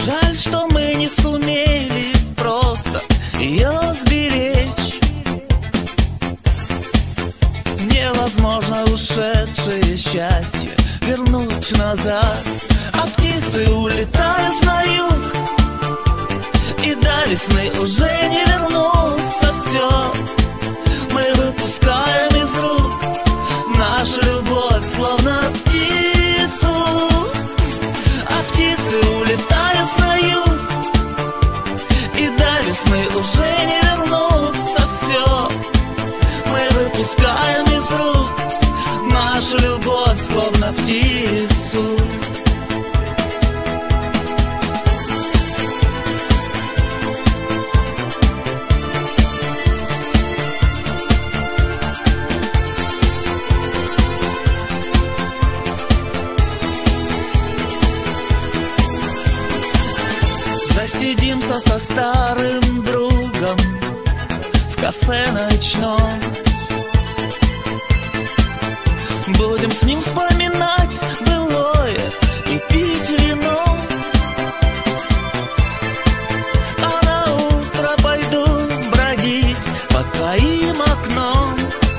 Жаль, что мы не сумели просто ее сберечь. Невозможно ушедшее счастье вернуть назад. А птицы улетают на юг, и до весны уже не вернуться. Все мы выпускаем из рук нашу любовь, словно птицу. А птицы улетают на юг, и до весны уже не вернуться. Все мы выпускаем из рук нашу любовь, словно птицу. Засидимся со старым другом в кафе ночном. Будем с ним вспоминать былое и пить вино. А на утро пойду бродить под твоим окном,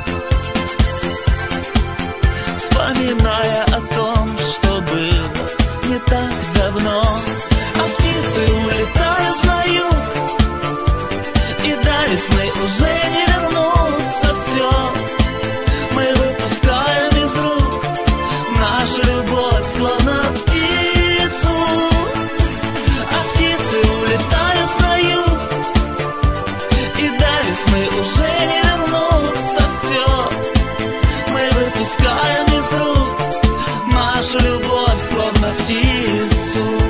вспоминая о том, что было не так давно. А птицы улетают на юг, и до весны уже не вернуться. Все мы выпускаем из рук нашу любовь, словно птицу. А птицы улетают на юг, и до весны уже не вернуться. Все мы выпускаем из рук нашу любовь, словно птицу.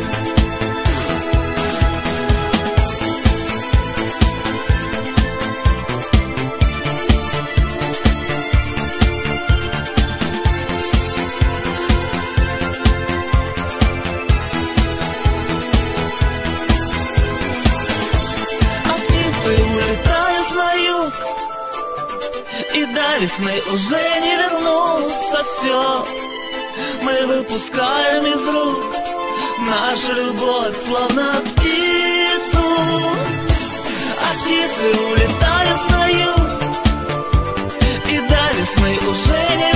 Улетают на юг, и до весны уже не вернуться. Все мы выпускаем из рук нашу любовь, словно птицу. А птицы улетают на юг, и до весны уже не